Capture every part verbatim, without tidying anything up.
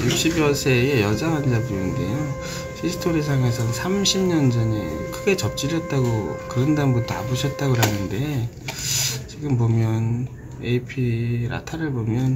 육십여 세의 여자 환자분인데요. 히스토리상에서는 삼십 년 전에 크게 접질했다고, 그런 다음부터 아프셨다고 하는데, 지금 보면 에이피 라타를 보면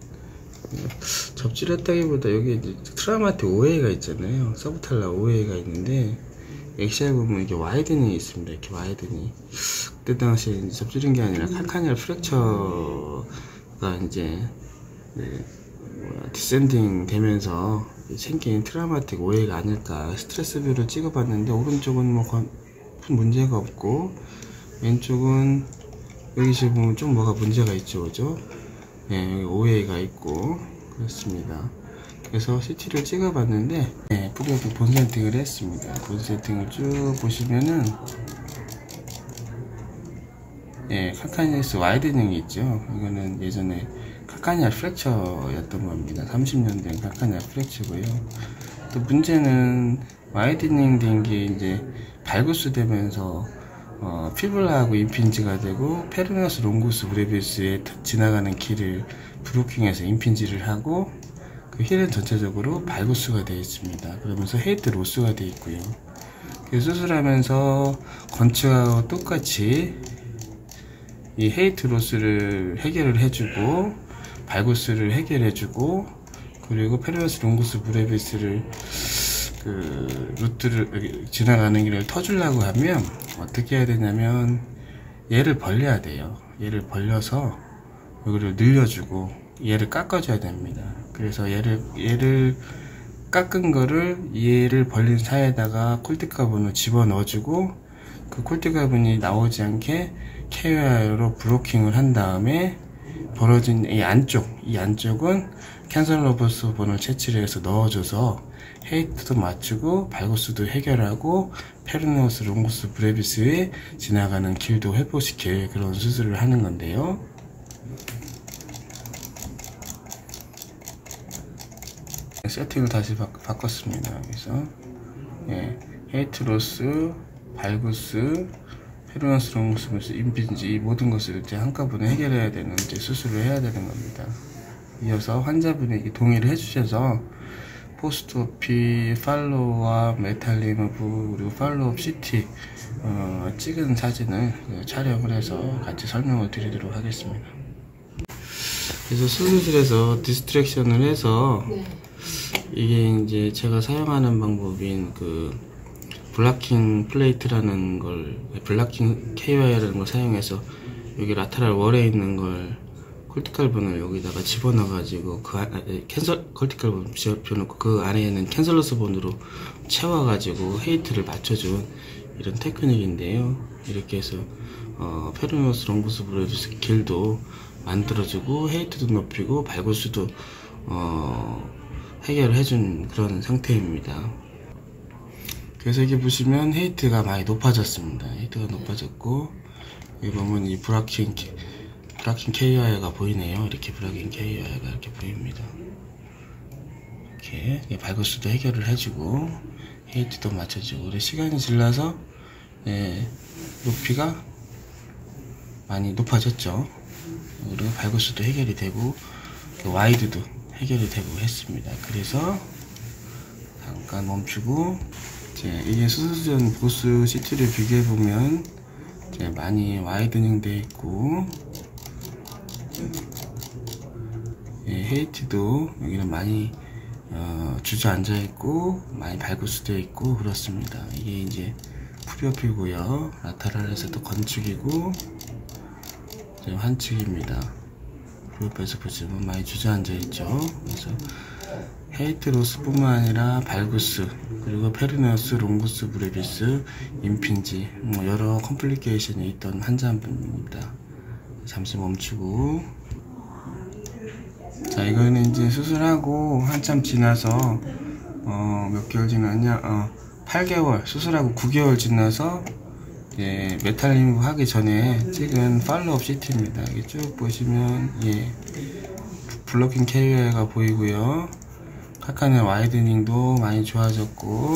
접질했다기보다 여기 이제 트라우마틱 오에이가 있잖아요. 서브탈라 오에이가 있는데, 엑시알 보면 이렇게 와이드닝이 있습니다. 이렇게 와이드닝. 그때 당시에 접질인 게 아니라 칼카니얼 프랙처가 이제 네, 디센딩 되면서 생긴 트라우마틱 오에이가 아닐까. 스트레스 뷰를 찍어봤는데 오른쪽은 뭐 큰 문제가 없고, 왼쪽은 여기 지금 보면 좀 뭐가 문제가 있죠, 그죠? 네, 여기 오에이가 있고 그렇습니다. 그래서 씨티를 찍어봤는데, 네, 프리오프 본 세팅을 했습니다. 본 세팅을 쭉 보시면은, 네, 칼카니스 와이드닝이 있죠. 이거는 예전에 칼카니알 프랙처였던 겁니다. 삼십 년 된 칼카니알 프랙처고요. 또 문제는 와이드닝 된 게 이제 발구스 되면서 어, 피블라하고 임핀지가 되고, 페르너스 롱구스 브레비스에 지나가는 길을 브로킹해서 임핀지를 하고, 그 힐은 전체적으로 발구스가 되어 있습니다. 그러면서 헤이트 로스가 되어 있고요. 수술하면서 건축하고 똑같이 이 헤이트 로스를 해결을 해주고, 발구스를 해결해주고, 그리고 페르너스 롱구스 브레비스를 그 루트를 지나가는 길을 터주려고 하면 어떻게 해야 되냐면, 얘를 벌려야 돼요. 얘를 벌려서 여기를 늘려주고 얘를 깎아줘야 됩니다. 그래서 얘를 얘를 깎은 거를 얘를 벌린 사이에다가 콜티카본을 집어 넣어주고, 그 콜티카본이 나오지 않게 케어로 브로킹을 한 다음에 벌어진 이 안쪽, 이 안쪽은 캔슬러버스 본을 채취를 해서 넣어줘서 헤이트도 맞추고 발구스도 해결하고 페르노스 롱구스 브레비스에 지나가는 길도 회복시킬 그런 수술을 하는 건데요. 세팅을 다시 바, 바꿨습니다. 그래서 예, 헤이트 로스, 발구스, 페르노스 롱구스, 임핀지, 이 모든 것을 이제 한꺼번에 해결해야 되는 이제 수술을 해야 되는 겁니다. 이어서 환자분에게 동의를 해주셔서 포스트오피 팔로우와 메탈 리무브, 그리고 팔로우업 씨티 어, 찍은 사진을 촬영을 해서 같이 설명을 드리도록 하겠습니다. 그래서 수술실에서 디스트랙션을 해서, 네, 이게 이제 제가 사용하는 방법인 그 블락킹 플레이트라는 걸, 블락킹 케이와이라는 걸 사용해서 여기 라테랄 월에 있는 걸 콜티칼본을 여기다가 집어넣어 가지고 그 안에 캔슬 콜티칼본 집어넣고 그 안에는 캔슬러스 본으로 채워 가지고 헤이트를 맞춰준 이런 테크닉인데요. 이렇게 해서 어, 페르노스 롱구스 브레비스 길도 만들어주고 헤이트도 높이고 발구스도 어, 해결을 해준 그런 상태입니다. 그래서 이게 보시면 헤이트가 많이 높아졌습니다. 헤이트가 높아졌고, 여기 보면 이 브라킹 브라킹 케이와이가 보이네요. 이렇게 브라킹 케이와이가 이렇게 보입니다. 이렇게 발구스도 해결을 해주고 헤이트도 맞춰주고, 그리고 시간이 지나서 예, 높이가 많이 높아졌죠. 그리고 발구스도 해결이 되고 와이드도 해결이 되고 했습니다. 그래서 잠깐 멈추고, 이제 이게 수술 전 보스 씨티를 비교해 보면 이제 많이 와이드닝 되어 있고, 예, 헤이트도 여기는 많이 어, 주저앉아 있고 많이 발구스되어 있고 그렇습니다. 이게 이제 프리오피고요. 라테랄에서도 건축이고 이제 환축입니다. 프리오피에서 보시면 많이 주저앉아 있죠. 그래서 헤이트 로스 뿐만 아니라 발구스, 그리고 페르노스 롱구스 브레비스, 임핀지, 뭐 여러 컴플리케이션이 있던 환자분입니다. 잠시 멈추고, 자, 이거는 이제 수술하고 한참 지나서 어, 몇 개월 지났냐, 어, 팔 개월, 수술하고 구 개월 지나서 예, 메탈 리무브 하기 전에 찍은 팔로우업 씨티입니다. 이게 쭉 보시면 예, 블로킹 케이와이가 보이고요. 칼카니얼 와이드닝도 많이 좋아졌고,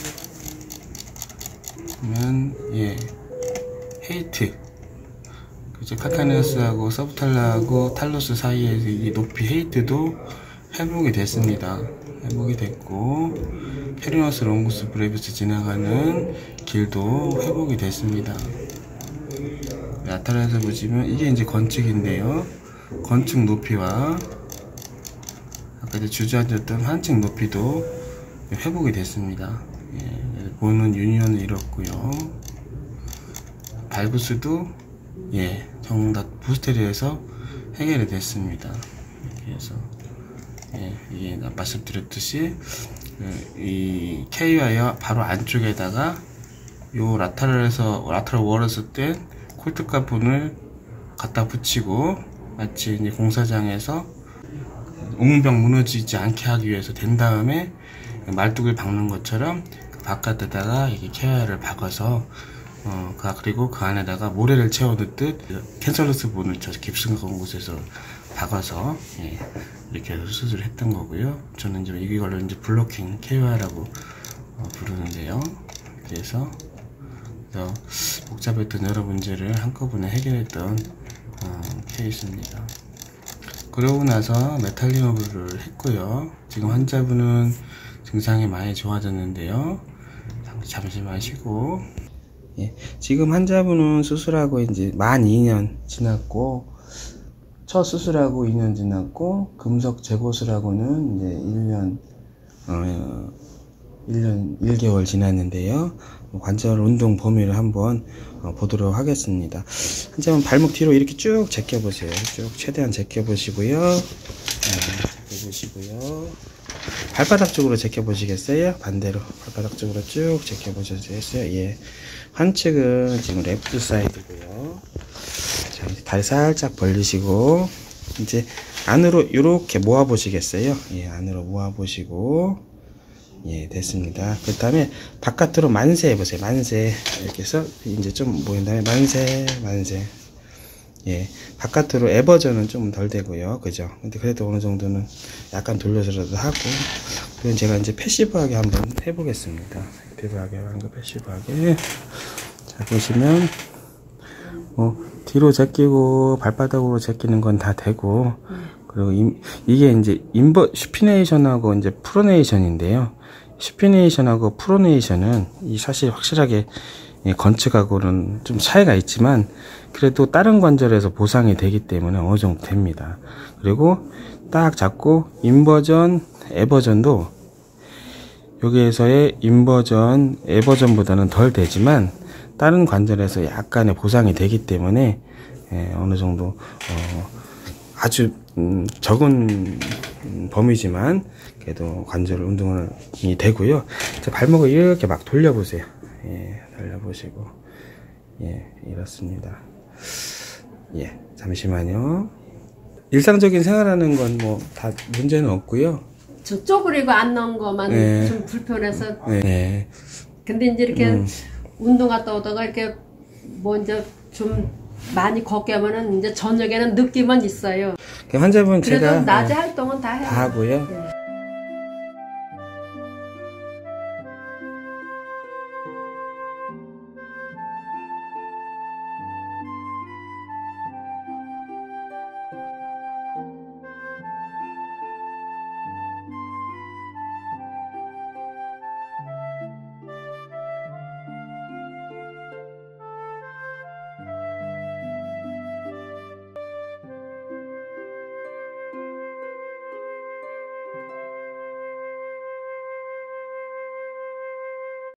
그러면 예, 헤이트, 그죠? 칼카니어스하고 서브탈라하고 탈로스 사이에 이 높이 헤이트도 회복이 됐습니다. 회복이 됐고 페리너스 롱구스 브레비스 지나가는 길도 회복이 됐습니다. 나타나서 보시면 이게 이제 건축인데요. 건축 높이와 아까 이제 주저앉았던 한층 높이도 회복이 됐습니다. 예, 보는 유니온을 잃었고요. 발브스도 예, 정답 부스테리에서 해결이 됐습니다. 그래서 예, 이게 말씀드렸듯이 이 K와의 바로 안쪽에다가 요 라타럴에서 라타럴 월에서 뗀 콜트카 분을 갖다 붙이고 마치 이제 공사장에서 옹병 무너지지 않게 하기 위해서 된 다음에 말뚝을 박는 것처럼 그 바깥에다가 이렇게 케어를 박아서 어, 그리고 그 안에다가 모래를 채워 넣듯 캔서러스 분을 저 깊숙한 곳에서 박아서 예, 이렇게 해서 수술을 했던 거고요. 저는 이제 이걸로 이제 블로킹 케어라고 어, 부르는데요. 그래서 복잡했던 여러 문제를 한꺼번에 해결했던 어, 케이스입니다. 그러고 나서 메탈 리무브를 했고요. 지금 환자분은 증상이 많이 좋아졌는데요. 잠시만 쉬고 예, 지금 환자분은 수술하고 이제 만 이 년 지났고 첫 수술하고 이 년 지났고 금속 재고술하고는 이제 일 년 어, 일 년 일 개월 지났는데요. 관절 운동 범위를 한번 어, 보도록 하겠습니다. 환자분 발목 뒤로 이렇게 쭉 제껴 보세요. 쭉 최대한 제껴 보시고요. 네, 제껴 보시고요. 발바닥 쪽으로 제껴 보시겠어요? 반대로 발바닥 쪽으로 쭉 제껴 보시겠어요? 예. 한측은 지금 레프트 사이드고요. 자, 이제 다리 살짝 벌리시고 이제 안으로 이렇게 모아 보시겠어요? 예, 안으로 모아 보시고 예, 됐습니다. 그 다음에 바깥으로 만세 해보세요. 만세. 이렇게 해서 이제 좀 모인 다음에 만세, 만세. 예, 바깥으로 에버전은 좀 덜 되고요. 그죠? 근데 그래도 어느 정도는 약간 돌려서라도 하고. 그럼 제가 이제 패시브하게 한번 해보겠습니다. 패시브하게 하는 거 패시브하게. 자, 보시면, 뭐, 뒤로 제끼고, 발바닥으로 제끼는 건 다 되고, 그리고 이, 이게 이제 인버, 슈피네이션하고 이제 프로네이션인데요. 슈피네이션하고 프로네이션은 이 사실 확실하게 건축하고는 좀 차이가 있지만 그래도 다른 관절에서 보상이 되기 때문에 어느 정도 됩니다. 그리고 딱 잡고 인버전, 에버전도 여기에서의 인버전, 에버전보다는 덜 되지만 다른 관절에서 약간의 보상이 되기 때문에 예, 어느 정도 어, 아주 음, 적은 음, 범위지만 그래도 관절 운동이 되고요. 자, 발목을 이렇게 막 돌려보세요. 예, 돌려보시고 예, 이렇습니다. 예, 잠시만요. 일상적인 생활하는 건 뭐 다 문제는 없고요. 저 쪼그리고 안 넣은 것만 네. 좀 불편해서. 네. 근데 이제 이렇게 음. 운동 갔다 오다가 이렇게 뭐 이제 좀 많이 걷게 하면은 이제 저녁에는 느낌은 있어요. 환자분 그래도 제가 낮에 어, 활동은 다 해요. 다 하고요. 네.